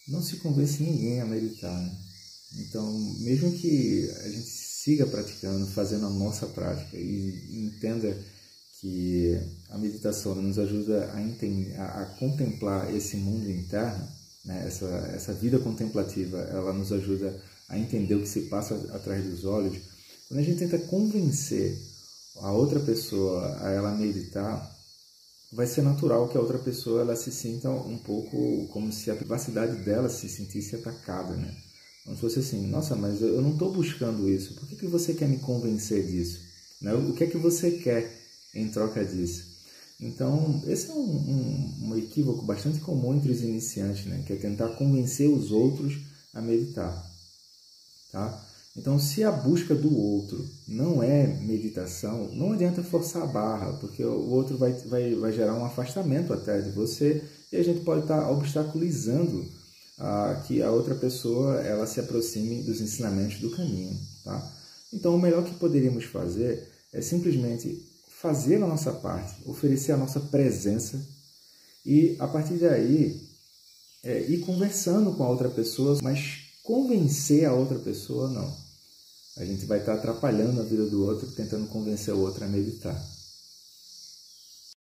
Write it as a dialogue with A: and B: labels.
A: não se convence ninguém a meditar, né? Então, mesmo que a gente siga praticando, fazendo a nossa prática e entenda que a meditação nos ajuda a contemplar esse mundo interno, né? Essa vida contemplativa, ela nos ajuda a entender o que se passa atrás dos olhos. Quando a gente tenta convencer a outra pessoa a ela meditar, vai ser natural que a outra pessoa ela se sinta um pouco como se a privacidade dela se sentisse atacada, né? Como se fosse assim, nossa, mas eu não estou buscando isso, por que você quer me convencer disso? Né? O que é que você quer em troca disso? Então, esse é um equívoco bastante comum entre os iniciantes, né? Que é tentar convencer os outros a meditar. Tá? Então, se a busca do outro não é meditação, não adianta forçar a barra, porque o outro vai gerar um afastamento até de você e a gente pode estar obstaculizando que a outra pessoa ela se aproxime dos ensinamentos do caminho. Tá? Então, o melhor que poderíamos fazer é simplesmente fazer a nossa parte, oferecer a nossa presença e, a partir daí, ir conversando com a outra pessoa, mas convencer a outra pessoa, não. A gente vai estar atrapalhando a vida do outro, tentando convencer o outro a meditar.